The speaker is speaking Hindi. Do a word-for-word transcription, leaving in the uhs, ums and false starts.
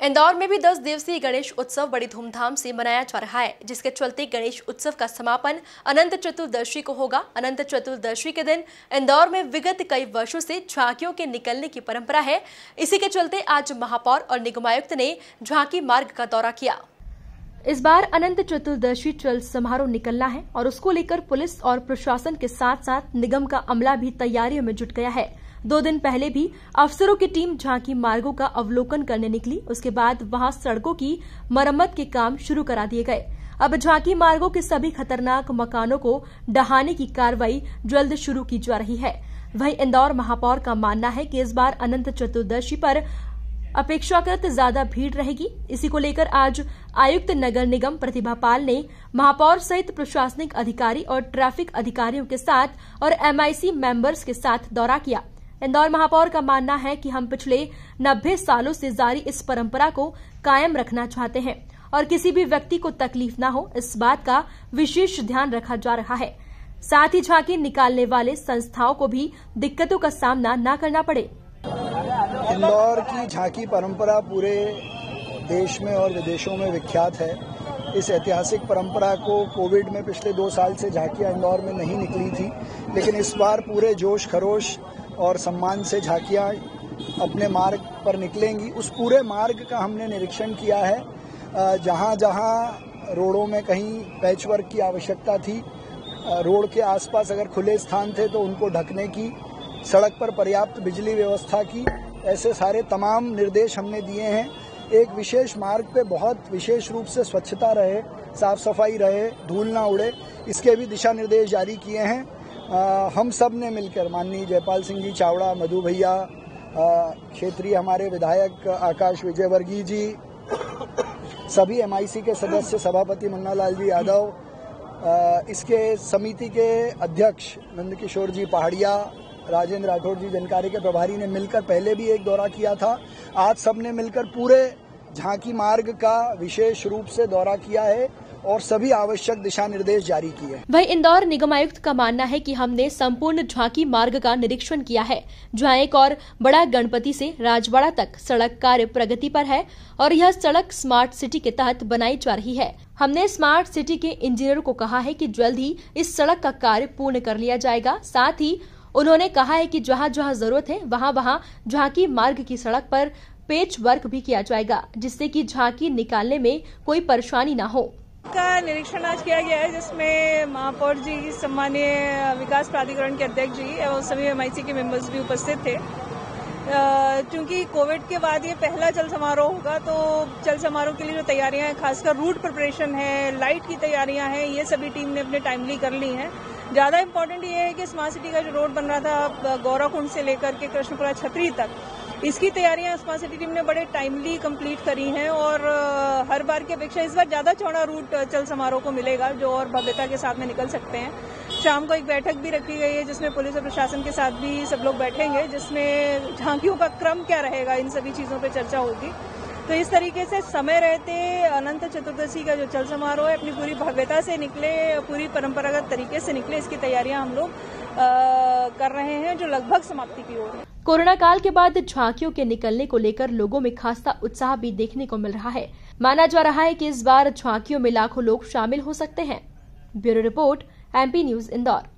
इंदौर में भी दस दिवसीय गणेश उत्सव बड़ी धूमधाम से मनाया जा रहा है, जिसके चलते गणेश उत्सव का समापन अनंत चतुर्दशी को होगा। अनंत चतुर्दशी के दिन इंदौर में विगत कई वर्षों से झांकियों के निकलने की परंपरा है। इसी के चलते आज महापौर और निगमायुक्त ने झांकी मार्ग का दौरा किया। इस बार अनंत चतुर्दशी चल समारोह निकलना है और उसको लेकर पुलिस और प्रशासन के साथ साथ निगम का अमला भी तैयारियों में जुट गया है। दो दिन पहले भी अफसरों की टीम झांकी मार्गों का अवलोकन करने निकली। उसके बाद वहां सड़कों की मरम्मत के काम शुरू करा दिए गए। अब झांकी मार्गों के सभी खतरनाक मकानों को ढहाने की कार्रवाई जल्द शुरू की जा रही है। वहीं इंदौर महापौर का मानना है कि इस बार अनंत चतुर्दशी पर अपेक्षाकृत ज्यादा भीड़ रहेगी। इसी को लेकर आज आयुक्त नगर निगम प्रतिभा पाल ने महापौर सहित प्रशासनिक अधिकारी और ट्रैफिक अधिकारियों के साथ और एमआईसी मेंबर्स के साथ दौरा किया। इंदौर महापौर का मानना है कि हम पिछले नब्बे सालों से जारी इस परंपरा को कायम रखना चाहते हैं और किसी भी व्यक्ति को तकलीफ न हो, इस बात का विशेष ध्यान रखा जा रहा है। साथ ही झांकी निकालने वाले संस्थाओं को भी दिक्कतों का सामना न करना पड़े। इंदौर की झांकी परंपरा पूरे देश में और विदेशों में विख्यात है। इस ऐतिहासिक परंपरा को कोविड में पिछले दो साल से झांकियां इंदौर में नहीं निकली थी, लेकिन इस बार पूरे जोश खरोश और सम्मान से झांकियां अपने मार्ग पर निकलेंगी। उस पूरे मार्ग का हमने निरीक्षण किया है। जहां जहां रोडों में कहीं पैचवर्क की आवश्यकता थी, रोड के आसपास अगर खुले स्थान थे तो उनको ढकने की, सड़क पर पर्याप्त बिजली व्यवस्था की, ऐसे सारे तमाम निर्देश हमने दिए हैं। एक विशेष मार्ग पे बहुत विशेष रूप से स्वच्छता रहे, साफ सफाई रहे, धूल ना उड़े, इसके भी दिशा निर्देश जारी किए हैं। आ, हम सब ने मिलकर माननीय जयपाल सिंह जी चावड़ा, मधु भैया, क्षेत्रीय हमारे विधायक आकाश विजयवर्गीय जी, सभी एमआईसी के सदस्य, सभापति मुन्ना लाल जी यादव, आ, इसके समिति के अध्यक्ष नंदकिशोर जी पहाड़िया, राजेंद्र राठौर जी जनकार्य के प्रभारी ने मिलकर पहले भी एक दौरा किया था। आज सबने मिलकर पूरे झांकी मार्ग का विशेष रूप से दौरा किया है और सभी आवश्यक दिशा निर्देश जारी किए। वही इंदौर निगमायुक्त का मानना है कि हमने संपूर्ण झांकी मार्ग का निरीक्षण किया है, जहां एक और बड़ा गणपति से राजवाड़ा तक सड़क कार्य प्रगति पर है और यह सड़क स्मार्ट सिटी के तहत बनाई जा रही है। हमने स्मार्ट सिटी के इंजीनियर को कहा है कि जल्द ही इस सड़क का कार्य पूर्ण कर लिया जाएगा। साथ ही उन्होंने कहा है कि जहां जहां जरूरत है वहां वहां झांकी मार्ग की सड़क पर पेच वर्क भी किया जाएगा, जिससे कि झांकी निकालने में कोई परेशानी न हो। का निरीक्षण आज किया गया है, जिसमें महापौर जी, सम्मानीय विकास प्राधिकरण के अध्यक्ष जी और सभी एमआईसी के मेंबर्स भी उपस्थित थे। क्योंकि कोविड के बाद ये पहला चल समारोह होगा, तो चल समारोह के लिए जो तैयारियां हैं, खासकर रूट प्रिपरेशन है, लाइट की तैयारियां हैं, ये सभी टीम ने अपने टाइमली कर ली हैं। ज्यादा इम्पोर्टेंट ये है कि स्मार्ट सिटी का जो रोड बन रहा था गौराकुंड से लेकर के कृष्णपुरा छतरी तक, इसकी तैयारियां स्मार्ट सिटी टीम ने बड़े टाइमली कंप्लीट करी हैं और हर बार की अपेक्षा इस बार ज्यादा चौड़ा रूट चल समारोह को मिलेगा, जो और भव्यता के साथ में निकल सकते हैं। शाम को एक बैठक भी रखी गई है, जिसमें पुलिस और प्रशासन के साथ भी सब लोग बैठेंगे, जिसमें झांकियों का क्रम क्या रहेगा, इन सभी चीजों पर चर्चा होगी। तो इस तरीके से समय रहते अनंत चतुर्दशी का जो चल समारोह है अपनी पूरी भव्यता से निकले, पूरी परंपरागत तरीके से निकले, इसकी तैयारियां हम लोग कर रहे हैं, जो लगभग समाप्ति की ओर है। कोरोना काल के बाद झांकियों के निकलने को लेकर लोगों में खासा उत्साह भी देखने को मिल रहा है। माना जा रहा है कि इस बार झांकियों में लाखों लोग शामिल हो सकते हैं। Bureau report, MP news Indore.